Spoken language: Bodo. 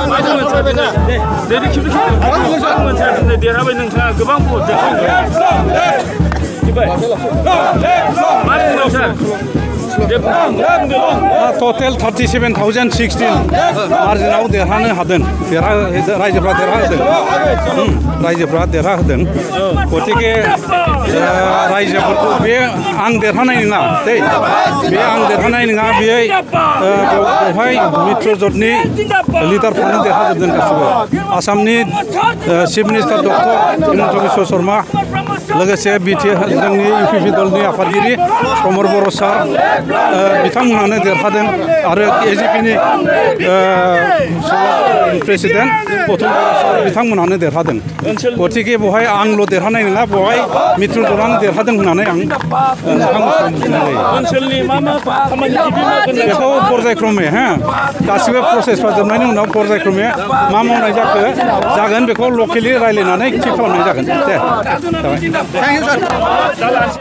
टोटल 37,016 मार्जिनाव देरहानो हादों रायजोफ्रा देरहादों रायजोफ्रा देरहादों गतिके रायजोफोरखौ बे आं देरहानाय नङा बे आं देरहानाय नङा बे बेवहाय मित्र जथनि लिडारफोरनो देरहाजोबदों गासिबो आसामनि chief minister doctor Himanta Biswa Sarma लोगोसे जोंनि इउपिपि दलनि आफादगिरि प्रमद बर' सार बिथांमोनानो देरहादों आरो एजिपिनि प्रेसिडेन्ट प्रथम बर' सार बिथांमोनानो देरहादों गतिके बेवहाय आंल' देरहानाय नङा बेवहाय मित्र दलानो देरहादों होननानै आं बेखौ पर्यायक्रमे गासिबो प्रसेसफ्रा जोबनायनि उनाव पर्यायक्रमे मा मावनाय जागोन बेखौ लकेलि रायज्लायनानै थि खालामनाय जागोन दे